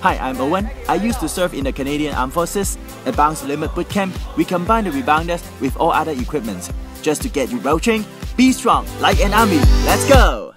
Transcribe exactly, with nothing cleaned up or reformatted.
Hi, I'm Owen. I used to serve in the Canadian Armed Forces. At Bounce Limit Bootcamp, we combine the rebounders with all other equipment just to get you well trained. Be strong like an army. Let's go!